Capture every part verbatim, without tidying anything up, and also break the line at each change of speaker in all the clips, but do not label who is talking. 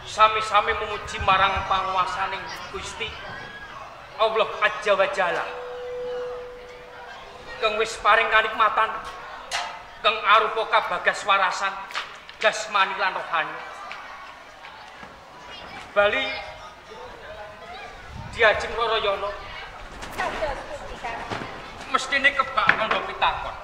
sami-sami memuji marang panguwasaning Gusti Allah Azza wa Jalla kang wis paring kanikmatan kang arupa kabagas warasan jasmani lan rohani. Bali Diajeng Rarayana mestine kebak kandha pitakon.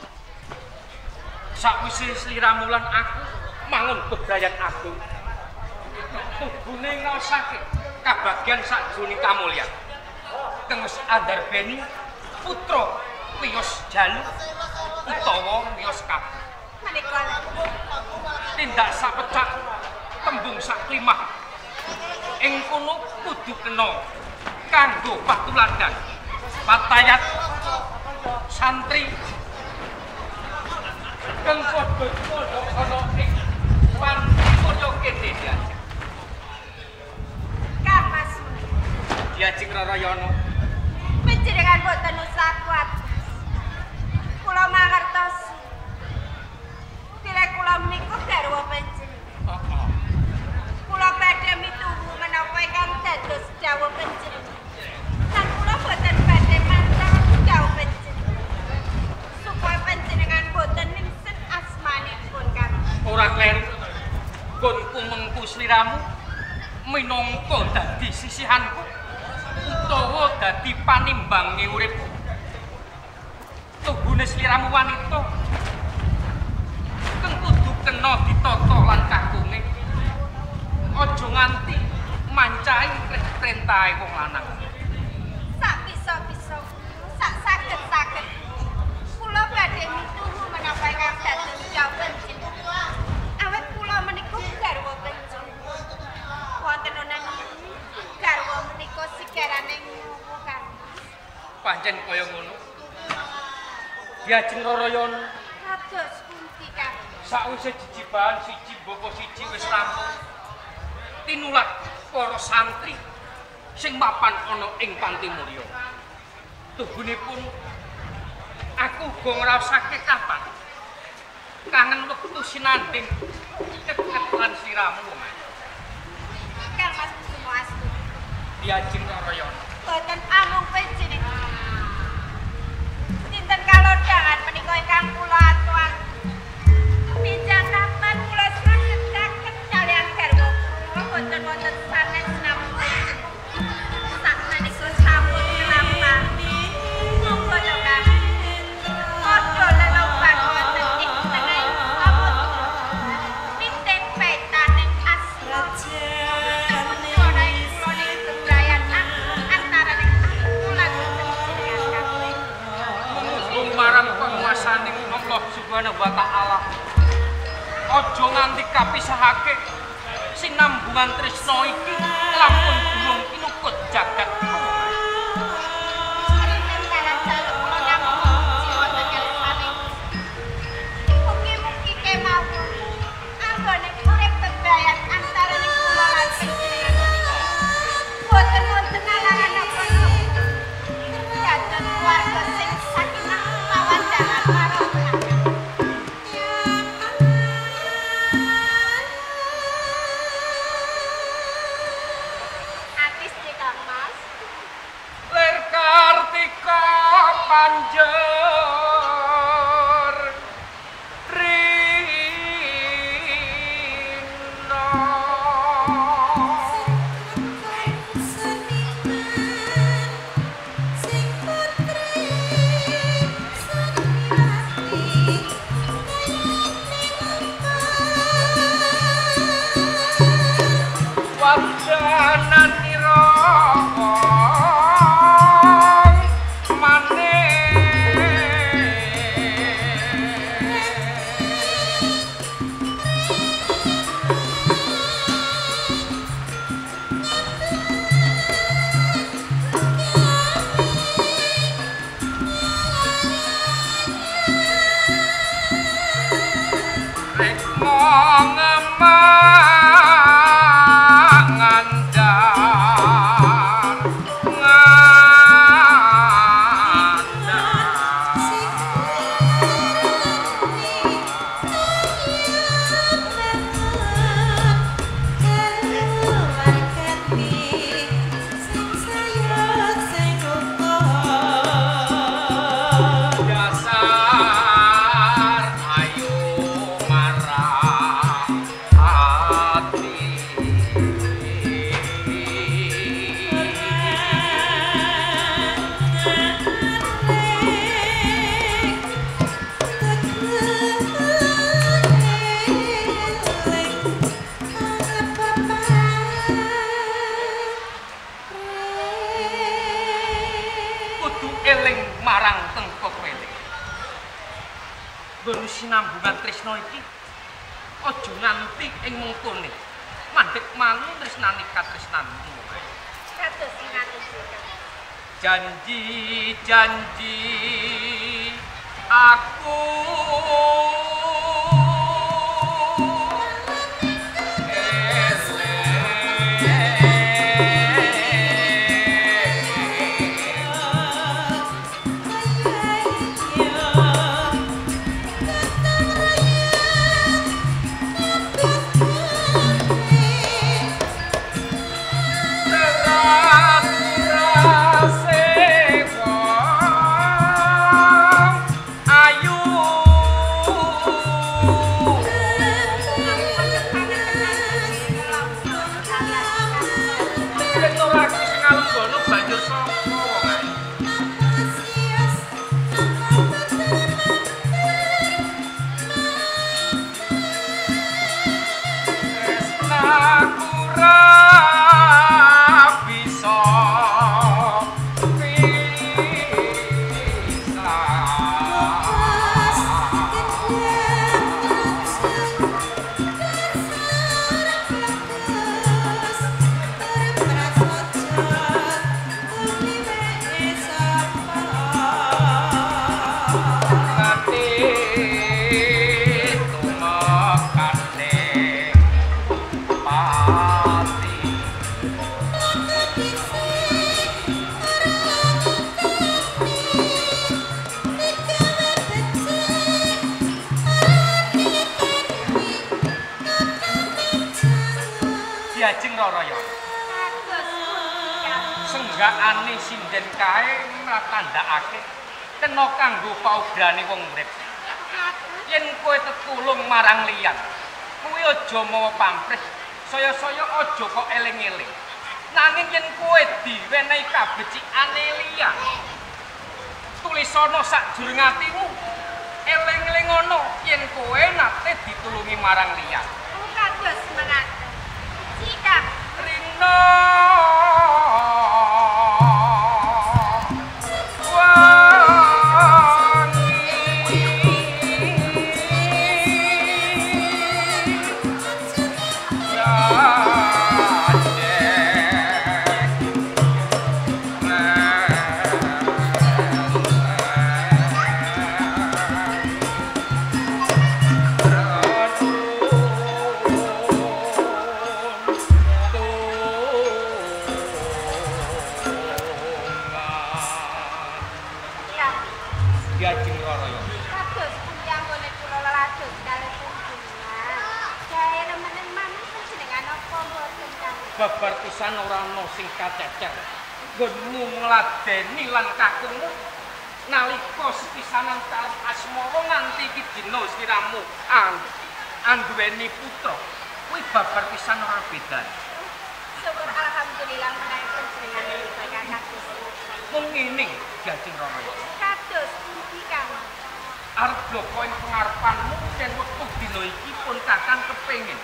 Sakwise sliramu lan aku mangun bebrayan agung. Tubune ngaosake kabagyan sakjroning kamulyan. Kang wis andarbeni putra wiyos jalu utawa wiyos kabeh.
Menika
tindak sapecak tembung sak klimah. Ing kono kudu kena kanggo patuladan patayat santri kang padha ana ing wanita kene Diajeng.
Kang Mas
Diajeng Rarayana
panjenengan boten usah kuat. Kula mangertos bilih kula menika garwa panjenengan. Kula badhe mituhu menapa ingkang dados dawuh panjenengan. Lan kula boten badhe mantel dawuh panjenengan. Supaya panjenengan boten ningsen asmanipun Kang.
Ora kleru. Gonku mengku sliramu minangka dadi sisihanku utawa dadi panimbange uripku. Tubuhne sliramu wanita kang kudu kena ditata lan kakunge. Aja nganti mancahi perintahe wong lanang.
Sak bisa-bisa, sak saged-saged. Kula badhe mituhu menapa ingkang dados dawuh panjenengan. Awit kula menika garwa panjenengan. Wonten ana garwa menika sigarane nguwu Kang.
Pancen kaya ngono. Diajeng Rarayana
Kados pundi Kang?
sakwise jijiban siji bapa siji wis rampung. Tinulat para santri sing mapan ana ing Panti Mulya. Tubunipun aku uga ngrasake kapan kangen wektu sinanding ket-ket lan sliramu omah.
Kang Mas Kusumastu.
Diajeng Rarayana.
Boten amung panjenengan. Dinten kalodhangan menika ingkang kula atuan. Pinjang kapan kula saged saged kalian garwa kula boten wonten sanes namung sak menika sampun kenapa. Monggo to Kang. Padha lelobang wonten ing tengah apa pinten petaning asma. Ora ing kula ning kebrayan antaraning aku lan panjenengan kabeh.
Mung marang panguwasaning Allah Subhanahu wa taala. Aja nganti kapisahake sinambungan tresna iki lampun durung kinukut jagat.
Mugi-mugi kemawon anggone urip bebrayan antaraning kula lan panjenengan menika. Boten wonten alangan apa-apa. Dados keluarga sing sakinah mawaddah warahmah. Atis di Kang Mas.
Lir Kartika panjer rina. Wadanan nira rek mongemak ngandang sinambungan tresna iki aja nganti ing mengkone mandhek manut tresnane katresnan.
Kados ngaten Kakang.
Janji janji aku Diajeng Raraya. Senggakane sinden kae natandhakake kena kanggo paugrane wong urip. Yen kowe tetulung marang liyan, kuwi aja mawa pamrih, saya-saya aja kok eling-eling. Nanging yen kowe diwenehi kabecikane liyan, tulisana sajroning atimu, eling-eling ngono yen kowe nate ditulungi marang liyan.
Kados mangkat. Sikap
Rina babar pisan ora ana sing kacecer nggonmu ngladeni lan kakungmu nalika sepisanan kali asmara nganti iki dina sliramu anduweni putra kuwi babar pisan ora beda.
Syukur alhamdulillah menawi panjenengan menika kados.
Mung ngene Jajeng Raraya.
Kados pundi Kang?
Arep bloko ing pengarepanmu yen wektu dina iki pun Kakang kepengin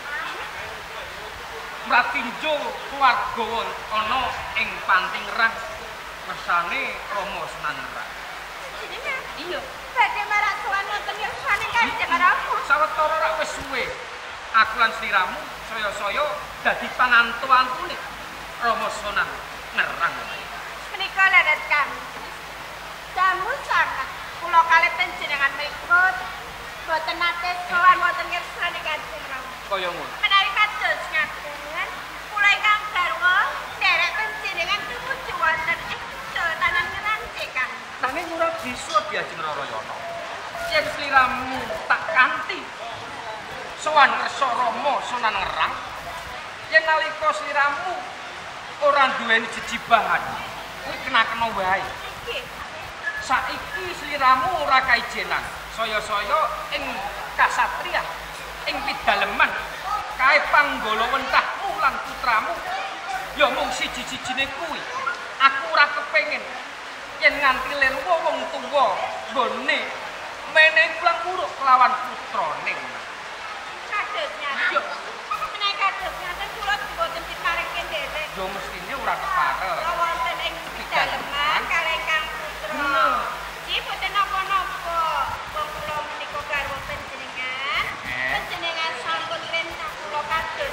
mratinjo keluarga ana ing Panting Rang mersane Rama Sunanera.
Jenengan? Iya. Badhe marak sowan wonten yersane Kanjeng Rama.
Sawetara rak wis suwe. Aku lan sliramu saya-saya dadi panantu-antune Rama Sunanera.
Menika leres kami. Damu sangat kula kalih panjenengan mekut boten nate sowan wonten yersane Kanjeng Rama.
Kaya ngono.
Menawi kados ngaten kula ingkang garwa derek panjenengan tumuju wonten ing Tanan Ngeranci Kang.
Nanging ora bisa Diajeng Raraya. Yen sliramu tak kanthi sowan ngersa Rama Sunanera, yen nalika sliramu ora duweni jejibahan, kuwi kena-kena wae.
Nggih.
Saiki sliramu ora kaijenan, saya-saya ing kasatriyan, ing pidaleman, kae panggala wentahmu lan putramu, ya mung siji-sijine kuwi. Aku ora kepengin yen nganti lir wong tuwa nggone menehi pulang buruk kelawan putrane.
Kados nyaten. Menawi kados nyaten kula boten diparengke nderek.
Ya mestine ora kepareng.
Wonten ing pidaleman kalih Kang Putra. Ji boten napa-napa. Wong kula menika garwa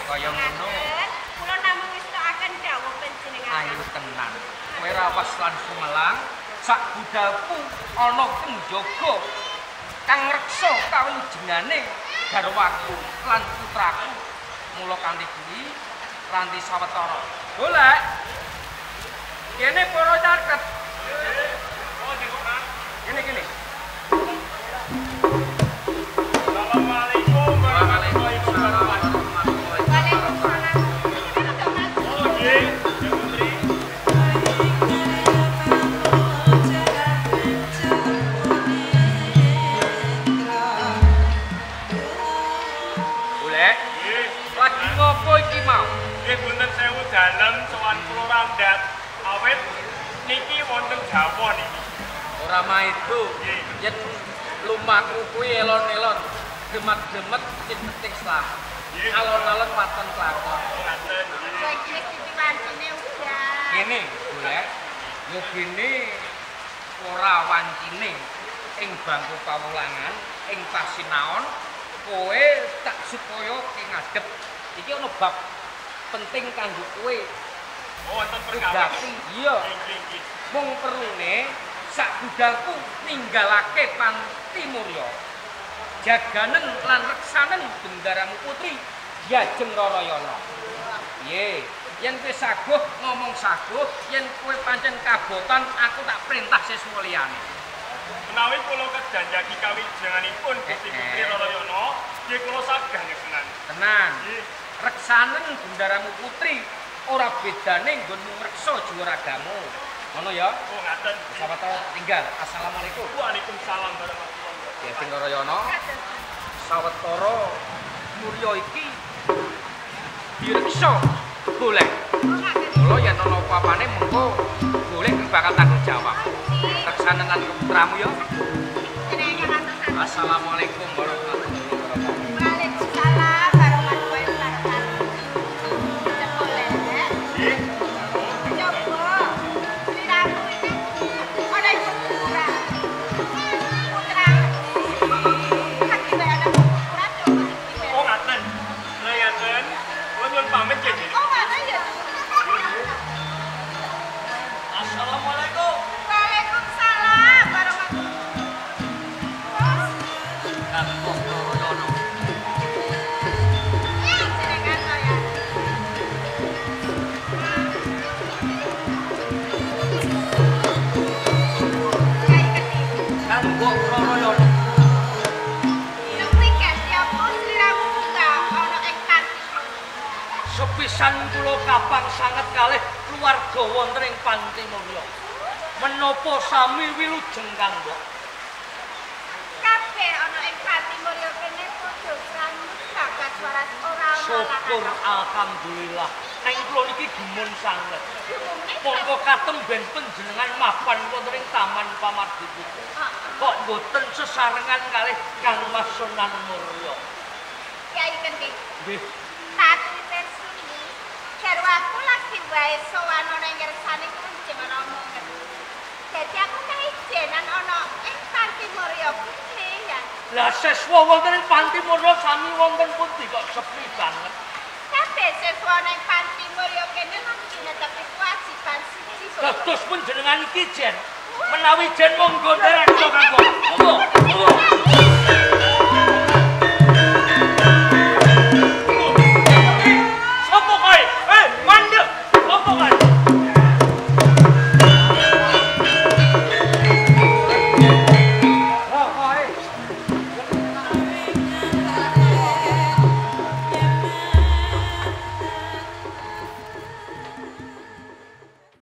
Kaya ngono.
Kula namung ngestokaken dawuh panjenengan.
Ayo tenan. Kowe rawas lan sumelang, sak budalku ana kang jaga kang reksa kawujengane garwaku lan putraku. Mula kanthi kuwi Ranti sawetara. Golek. Kene para caket. Oh, dikurang. Kene kene. Assalamualaikum warahmatullahi wabarakatuh.
Waalaikumsalam.
Oh, nggih, Yang Putri. Golek. Nggih. Lagi ngopo iki mau?
Nggih bunten sewu dalem sowan kula randhat. Awit niki wonten Jawa niki.
Ora maido. Yen lumaku kuwi elon-elon, gemet-gemet peting slah. Alon-alon paten klakon.
Ngaten.
Saiki wis dipiwancine udah.
Ngene, golek. Yo gene ora wancine ing bangku pawulangan, ing pasinaon, kowe tak supaya ki ngadep. Iki ana bab penting kanggo kowe.
Oh, wonten perkawis.
Berarti iya.
Nggih, nggih.
Mung perune sak budalku ninggalake Panti Murya. Jaganen lan reksanen bendaramu putri Yajeng Rarayana. Piye? Yen kowe saguh ngomong saguh, yen kowe pancen kabotan aku tak perintah sesuatu liyane.
Menawi kula kejanjaki kawijenganipun Gusti Putri Rarayana, nggih kula sagah ngesenan.
Tenan.
Nggih.
Reksanen bendaramu putri ora bedane nggonmu ngreksa juwaragamu. Ngono ya?
Oh, ngaten.
Sawetara tinggal. Assalamualaikum.
Waalaikumsalam warahmatullahi wabarakatuh.
Yajeng Rarayana. Sawetara Murya iki direksa golek. Mula yen ana apa-apane mengko golek bakal tanggung jawab. Reksanen lan putramu ya. Assalamualaikum warahmatullahi wabarakatuh.
Waalaikumsalam warahmatullahi wabarakatuh. Cepole.
Nggih.
Coba. Sliramu iki ana ibu putra. Putra. Kaki bae ana putra coba.
Oh, ngaten. Lah ngaten. Kula nyuwun pamit nggih. Nggih.
Oh, mana ya?
Assalamualaikum.
Waalaikumsalam warahmatullahi wabarakatuh.
Kanggo Rarayana.
Ya, jenengan saya. Kiai Kedhi.
Kanggo Rarayana.
Yang wiket ya pun sliramu munggah ana ing Panti.
Sepisan kula kapang sanget kalih keluarga wonten ing Panti Murya. Menapa sami wilujeng kanggo?
Kabeh ana ing Panti Murya kene padha krami jagat waras ora ana
Syukur
lanang.
alhamdulillah. Neng kula niki gemun sanget.
Umumnya
Monggo katem ben panjenengan mapan wonten ing Taman Pamardi Putri. Kok mboten sesarengan kalih Kang Mas Sunan Murya.
Kiai Kedhi.
Nggih,
Saat ini suni, garwaku lagi wae sowan ana ing ngersane Kanjeng Rama. Dadi aku kaijenan ana ing Panti Murya Putri ya.
lah seswa wonten ing Panti Murya sami wonten pundi kok sepi banget.
Kabeh siswa ana ing Panti Murya kene lagi netepi kewajiban siji.
Dados panjenengan iki jen menawi jen monggo nderek kula kanggo